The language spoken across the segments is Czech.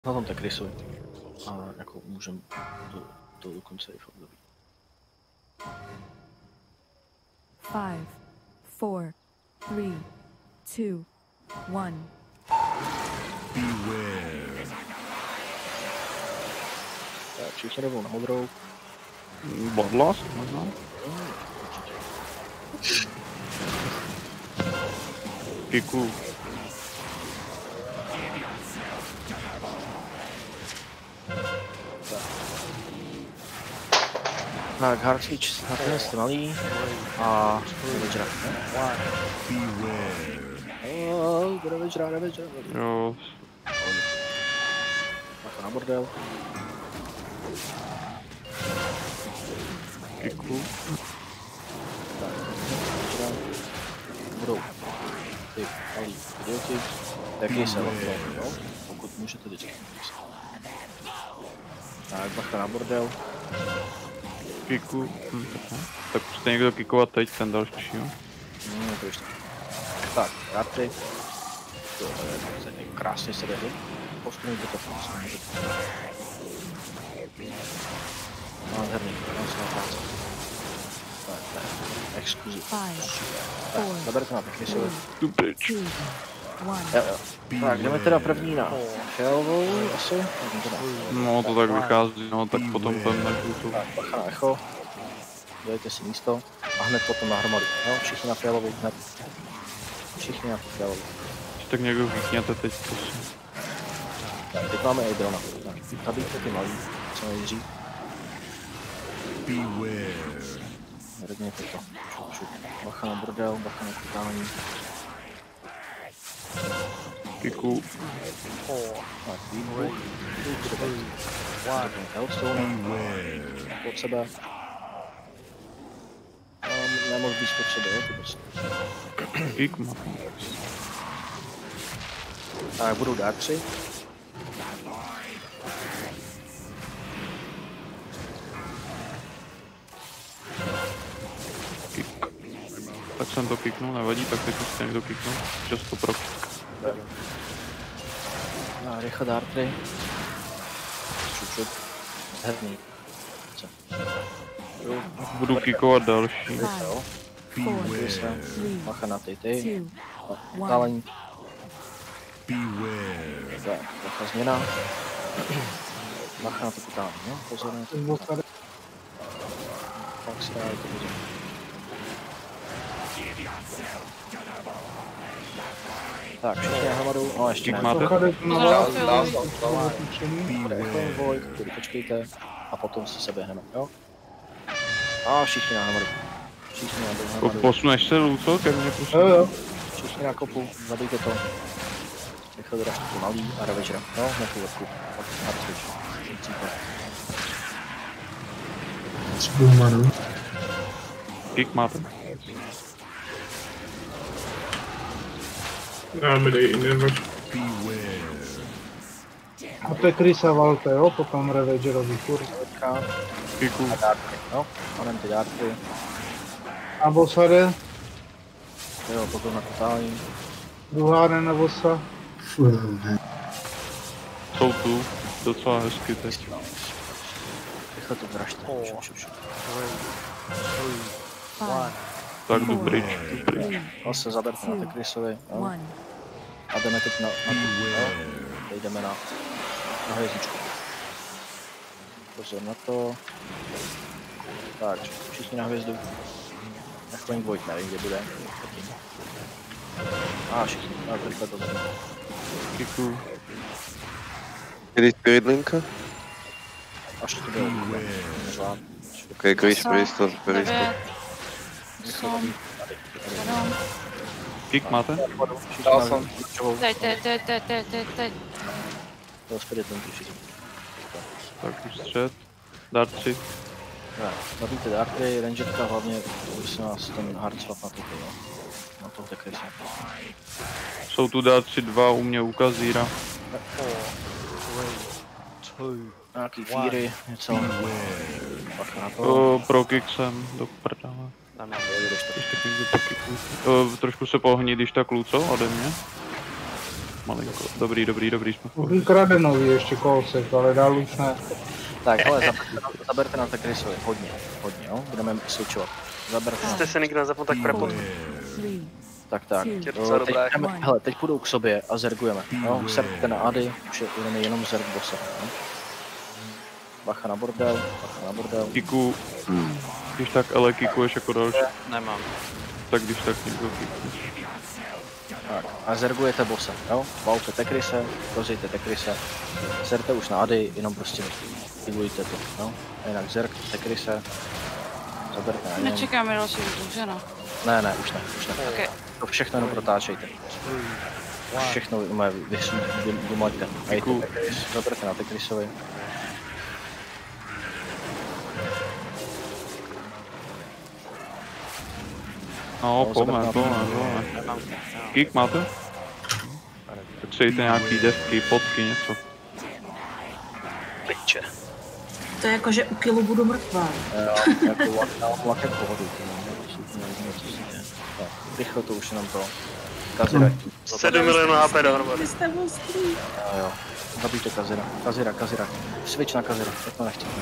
na tom tak rysuj. A jako můžem to dokonce i v období. 5, 4, 3, 2, 1. Beware. Tak všichni jdou na modrou. Bloodlust možná? Kiku. Tak, Hardwitch, nakonec jste malý. A Ravagera. Ravagera. Jo. Bacha na bordel. Kiku. Tak, Ravagera. Budou ty malý idioti. Taky se no? Pokud můžete vždycky. Tak, bacha na bordel. Kiku. Tak musíte někdo kikovat teď, ten další, jo? To ještě. Tak, Dartry. To je krásně se jde. Posunujte to prosím. Nádherný, krásná práce. Tak, exkluziv. Tak, zaberte na pěkný silu. Tu pryč. Jo. Tak, jdeme teda první na fialovou, asi? No to tak vychází, no tak potom půjdeme na žlutou. Tak, bacha na echo. Dejte si místo a hned potom na hromadu. Jo, všichni na fialovou, hned. Všichni na fialovou. Tak někdo vykněte teď, prosím. Tak, teď máme Eidrona. Zabijte ty malý, co nejdřív. Beware. Redněte to. Šup. Bacha na bordel, bacha na kutání. Kiku. Tak, výbuch. Hellstone. Pod sebe. Nemohl být pod sebe, jo, ty prostě. Kik má. Tak, budou Dartři. Kik. Tak jsem to kiknul, nevadí, tak teď musíte někdo kiknout. Často pro. Rychle Dartry. Šup. Herný. Co? Budu kikovat další. Bacha na ty. Dálení. Beware. Tak, bacha změna. Bacha na to kutání, jo? Pozor na to kutání. Pak si dávajte pozor. Tak, všichni na hromadu, no ještě Kik ne. máte? Počkejte a potom si se běhneme, jo? A všichni na hromadu. Všichni na hromadu. Posuneš se, Luco, ke mně prosím? Jo. Všichni na kopu, zabijte to. Rychle vyražte ty malý a Ravagera. Jo, hned tu vrku. Pak Hardwitch. Kik máte? Já mi dej jiný. A to je Chrisa Valte, jo? Potom Ravagerovi, kurva. Kiku. A Dartry, jo? Onem ty Dartry. A Bosare, Jo, potom na kutání. druhá arena Bosa. Jsou tu. Docela hezky teď. Rychle to vyražte. Šup. Tak jdu pryč. No se zaberte na ty Chrisovi, jo? A jdeme teď na tu, jo? Teď jdeme na hvězdičku. Pozor na to. Tak, všichni na hvězdu. Aspoň Void, nevím, kde bude. A všichni, tak rychle to zem. Kiku. Kedy Spiritlinka? Až to bylo nezvládnu. Ok, Chris, Pristo. Kik máte? Dal jsem. Teď. To je Spiritlinky všichni. Tak už střed. Dartři. Tak, zabijte Dartry, rangetka hlavně, prosím vás, ten hardswap na to, jo. Na to taky se. Jsou tu Dartři 2 u mě u Kazíra. Nějaký fíry, něco. Pak na to. Pro kick jsem do prdele. Když tak někdo po kicku. Trošku se pohni, když tak Luco ode mě. Malinko. Dobrý, jsme. Už Kradenový ještě kousek, ale dál už ne. Tak, hele, zaberte nám tak rysovi, hodně, jo, budeme switchovat. Zaberte nám. Jste se nikdo nezapnul tak prepot. Tak. docela dobrá. Hele, teď půjdou k sobě a zergujeme. No, serpte na Ady, už jdeme jenom zerg bossa. No. Bacha na bordel. Kiku. Když tak, ale kikuješ jako další. Nemám. Tak když tak někdo kikne. Tak, a zergujete bossa, jo? Valte Tekrise, rozjejte Tekrise. Serte už na Ady, jenom prostě figujte to, jo? Jinak zerg, Tekrise. Zaberte na něm. Nečekáme další útok, že no? Ne, už ne. Okay. To všechno jenom protáčejte. Všechno vymaďte. Hejte Tekris, zaberte na Tekrisovi. No, pojďme. Kik máte? Potřebujete nějaký desky, fotky, něco. Piče. To je jako, že u kilu budu mrtvá. Jako lakem pohodu. Rychle to už jenom to. Kazira. 7 milionů HP dohromady. Vy jste ostrý. Jo. Zabijte Kazira. Switch na Kazira, tak to nechtěl.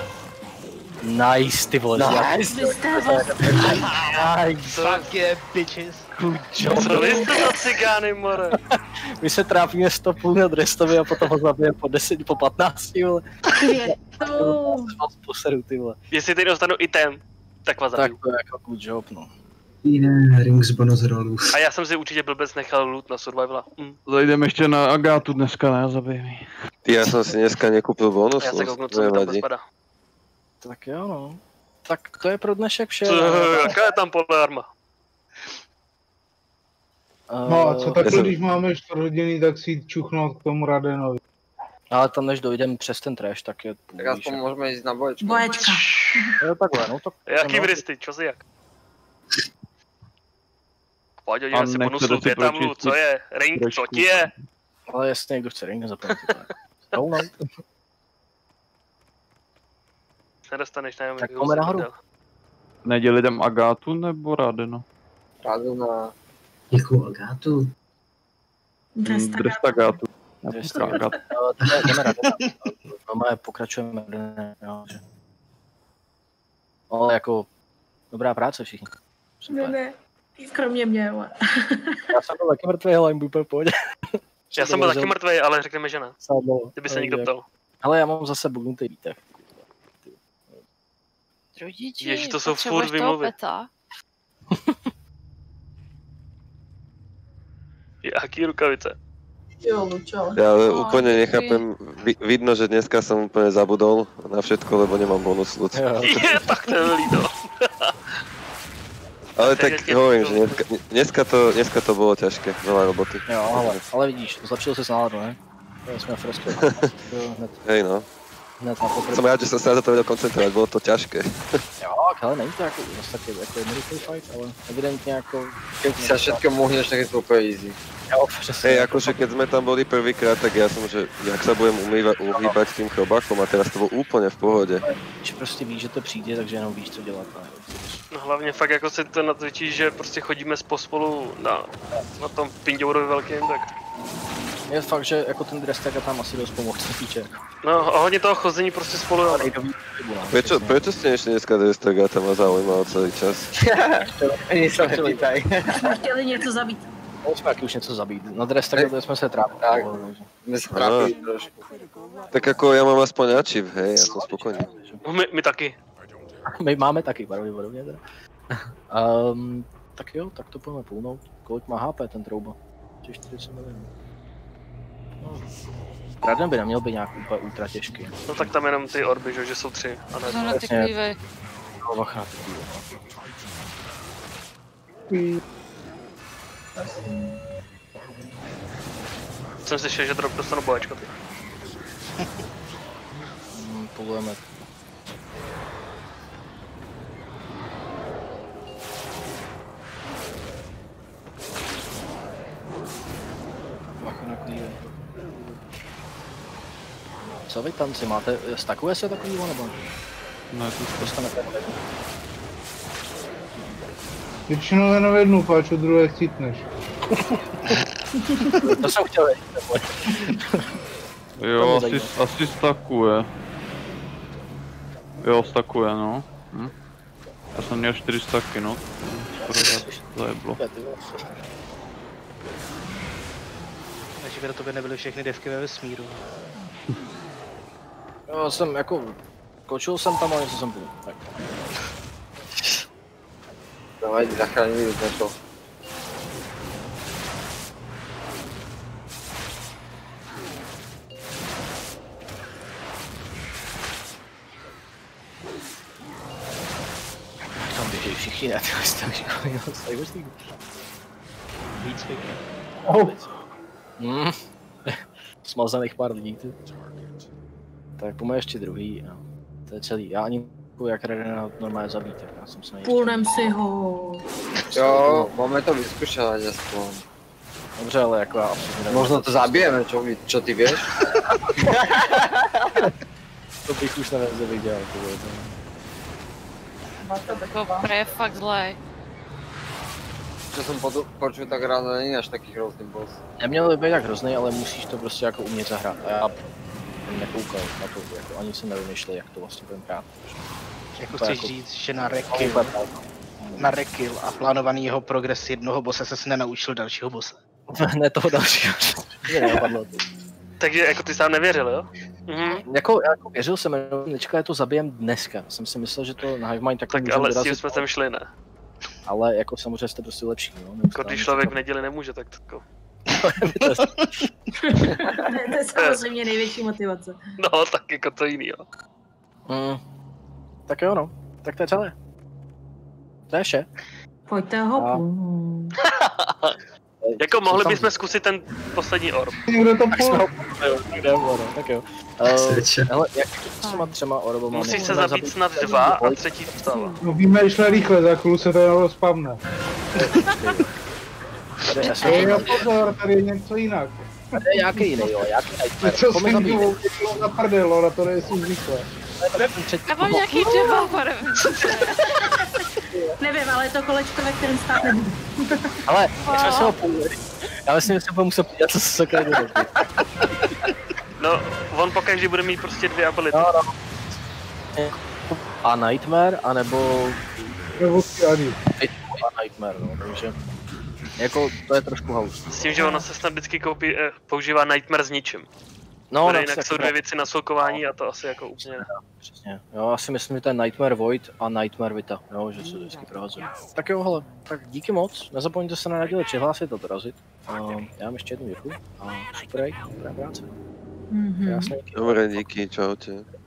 Nice, ty vole. Vy jste ostrý. Nice. Fuck yeah, bitches. Good job. Co vy jste za cigány, more? My se trápíme 100 půl na Drestovi a potom ho zabijeme po 10, po 15, vole. Květou. Vás poseru, ty vole. Jestli teď dostanu item, tak vás Tak zabiju. to je jako good job, no. Jiné rings bonus rolů. A já jsem si určitě blbec nechal loot na survivala. Zajdeme ještě na Agátu dneska, ne? Zabij mi. Ja som si dneska nekúpil bonus, Já se kouknu, co mi tam bezpada. Tak jo, no. Tak to je pro dnešek vše. Jaká je tam polearma? No a co takhle, když máme 4 hodiny, tak si jít čuchnout k tomu Radenovi. Ale tam než dojdeme přes ten trash, tak je... Tak aspoň můžeme jít na boječku. Boječka. Jo, takhle, no to... Jaký vristy, čo si jak? Pojď, hodíme si nechce bonusu, si je tam pročistit loot, co je? Ring, co trošku. ti je? Ale jasně, někdo chce ring, zapomeňte to. No. Nedostaneš na Tak jdeme nahoru. Neděli jdem Agátu nebo Radeno? Rádu na... Jakou Agátu? Drestagátu. Jdeme pokračujeme, jo, že... Ale jako... Dobrá práce všichni. Ne. Kromě mě, ale. Já jsem byl taky mrtvý, ale jim úplně v pohodě. Já jsem byl taky mrtvej, ale řekneme, že ne. Kdyby se někdo ptal. Ale já mám zase bugnutý výtah. Rodiči, Ježi, to jsou potřebuješ furt toho vymluvy. peta? Jaký rukavice? Jo, Lučo. Ja ale No, úplne děkuji. nechápem, vidno, že dneska som úplne zabudol na všetko, lebo nemám bonus loot. Je, tak to je líto. Ale tak hovorím, že dneska to bolo ťažké, veľa roboty. Jo, ale vidíš, zlepšil se náladu, ne? To jsme fresko. Hej no, Hned na poprvé. som rád, že som sa na to vedel koncentrovať, bolo to ťažké. Jo, ale není to jako zase taky jako jednoduchý fight, ale evidentně jako... Keď sa všetko mohneš, tak je to úplně easy. Jo, přesně. Hej, akože keď sme tam boli prvýkrát, tak ja som, že jak sa budem uhýbať tým chrobákom a teraz to bolo úplne v pohode. Když prostě víš, že to přijde, takže jenom víš, co dělat. No hlavně fakt jako si to natvičí, že prostě chodíme pospolu na tom pindourovi velkým, tak... Je fakt, že jako ten Drestaga tam asi dost pomohl, co se týče. No a hodně toho chození prostě spolu, jo. Prečo ste nešli dneska do Estragata, ma zaujímalo celý čas? Ani sa nepýtaj. Jsme chtěli něco zabít. Jsme taky už něco zabít. Na Drestaga jsme se trápili. Tak. My sa trápili trošku. Tak ako ja mám aspoň achieve, hej, ja som spokojný. No, my taky. My máme taky, pravděpodobně teda. Tak jo, tak to půjdeme půlnout. Kolik má HP ten trouba? 40 milionů. No. Raden by neměl být nějak úplně ultra těžký. No tak tam jenom ty orby, že jsou 3 a To ne. na ty klívy. No, bacha na ty klívy. Jsem slyšel, že drop dostanu boječko ty. Půjdeme. Bacha na klívy. Co vy tanci máte? Stakuje se takovýho nebo? Ne, to Dostanete. Většinou jenom jednu, páč od druhé chcípneš. To jsem chtěl vědět. Jo, asi stakuje. Jo, stakuje, no. Já jsem měl 4 staky, no. Zajeblo. Takže by na tobě nebyly všechny devky ve vesmíru. Jo, jsem jako... Kočil jsem tam, ale něco jsem byl. Tak. Давай, zachránili jsme to. Tam běží všichni na tyhle stavky, no, Výcvik. Smazaných pár lidí, ty. Tak pojďme ještě druhý, no. To je celý. Já ani jak Redena normálně zabít, tak já jsem se nejistý. Půlnem si ho. Jo, máme to vyzkoušet aspoň. Dobře, ale jako já absolutně nevím. Možno to zabijeme, čo ty vieš? To bych už nevím, co bych dělal, to bylo To je fakt zlé. Čo som počul, tak ráno není až taký hrozný boss. Neměl by být tak hrozný, ale musíš to prostě jako umět zahrát. A já nekoukal na to, jako ani jsem nevymýšlel, jak to vlastně budeme hrát. Jako chceš říct, že na rekill a plánovanýho progres jednoho bossa se nenaučil dalšího bossa. Ne toho dalšího. Mě nenapadlo to. Takže jako ty sám nevěřil, jo? Jako věřil jsem, že to zabijem dneska. Jsem si myslel, že to na Hivemind tak Tak ale s tím jsme tam šli, ne? Ale jako samozřejmě jste prostě lepší, no. Jako když člověk v neděli nemůže, tak to To je samozřejmě největší motivace. No, tak jako to jiný, jo. Tak jo, no. Tak to je celé. To je vše. Pojďte ho. Jako mohli bychom zkusit ten poslední orb. Někdo to Tak jo. Hele, jak s těma 3 orbama... Musíš se zabít snad 2 a třetí vstává. No vymýšlej rychle, za chvíli se to rozpavne. Jo, pozor, tady je něco jinak. Tady je nějaký jiný, jo, Co jsem dělal na prdel, ale to nejsou zvyklé. Já mám nějaký developer. Nevím, ale je to kolečko, ve kterém stát nebudu. Ale, jak jsme se ho půjeli. Já myslím, že se budu muset podívat, co se sakra děje. No, on pokaždý bude mít prostě 2 ability. No. A Nightmare, anebo... Nebo ani. A Nightmare, no, takže... Jako, to je trošku haus. S tím, že ono se snad vždycky používá Nightmare s ničím. No, jinak jsou 2 věci na solkování a to asi jako úplně ne. Přesně. Jo, já si myslím, že to je Nightmare Void a Nightmare Vita, jo, že se vždycky prohazují. Tak jo, hele, tak díky moc, nezapomeňte se na neděli přihlásit a dorazit. Já vám ještě jednou děkuji a super, dobrá práce. Dobre, díky, čaute.